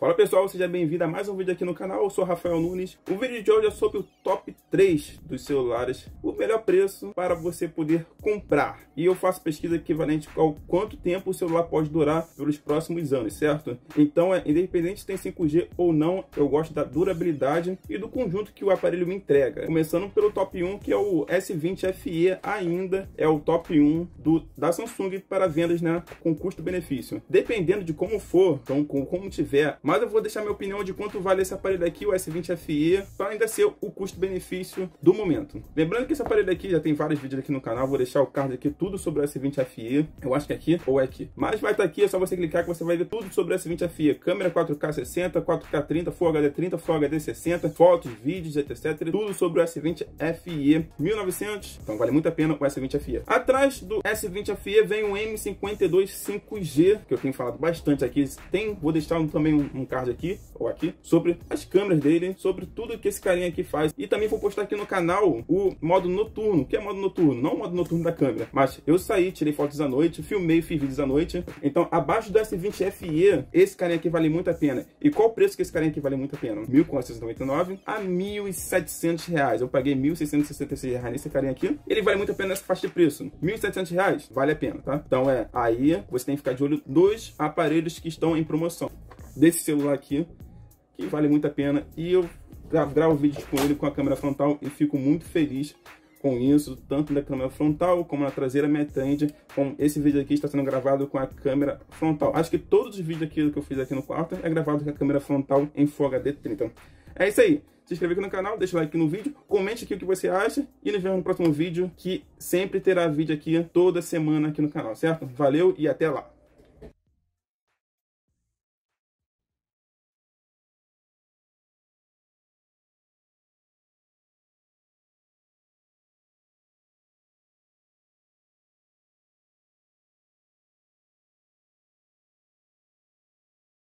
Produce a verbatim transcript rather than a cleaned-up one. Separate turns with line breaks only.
Fala pessoal, seja bem-vindo a mais um vídeo aqui no canal, eu sou Rafael Nunes. O vídeo de hoje é sobre o top três dos celulares, o melhor preço para você poder comprar. E eu faço pesquisa equivalente ao quanto tempo o celular pode durar pelos próximos anos, certo? Então, é, independente se tem cinco G ou não, eu gosto da durabilidade e do conjunto que o aparelho me entrega. Começando pelo top um, que é o S vinte F E, ainda é o top um do, da Samsung para vendas, né, com custo-benefício. Dependendo de como for, então com, como tiver, mas eu vou deixar minha opinião de quanto vale esse aparelho aqui, o S vinte F E, para ainda ser o custo-benefício do momento. Lembrando que esse aparelho aqui já tem vários vídeos aqui no canal, vou deixar o card aqui tudo sobre o S vinte F E, eu acho que é aqui ou é aqui. Mas vai estar aqui, é só você clicar que você vai ver tudo sobre o S vinte F E. Câmera quatro K sessenta, quatro K trinta, Full H D trinta, Full H D sessenta, fotos, vídeos, etcétera. Tudo sobre o S vinte F E mil e novecentos, então vale muito a pena o S vinte F E. Atrás do S vinte F E vem o M cinquenta e dois cinco G, que eu tenho falado bastante aqui. Tem, vou deixar também um, um card aqui, ou aqui, sobre as câmeras dele, sobre tudo que esse carinha aqui faz. E também vou postar aqui no canal o modo noturno. O que é modo noturno? Não o modo noturno da câmera, mas eu saí, tirei fotos à noite, filmei, fiz vídeos à noite. Então, abaixo do S vinte F E, esse carinha aqui vale muito a pena. E qual o preço que esse carinha aqui vale muito a pena? mil quatrocentos e noventa e nove a mil e setecentos reais. Eu paguei mil seiscentos e sessenta e seis reais nesse carinha aqui. Ele vale muito a pena nessa faixa de preço. mil e setecentos reais, vale a pena, tá? Então, é, aí você tem que ficar de olho nos aparelhos que estão em promoção desse celular aqui, que vale muito a pena. E eu gravo vídeos com ele com a câmera frontal e fico muito feliz com isso, tanto na câmera frontal como na traseira me atende. Com esse vídeo aqui está sendo gravado com a câmera frontal. Acho que todos os vídeos aqui que eu fiz aqui no quarto é gravado com a câmera frontal em Full H D trinta. É isso aí. Se inscreve aqui no canal, deixa o like no vídeo, comente aqui o que você acha e nos vemos no próximo vídeo, que sempre terá vídeo aqui toda semana aqui no canal, certo? Valeu e até lá!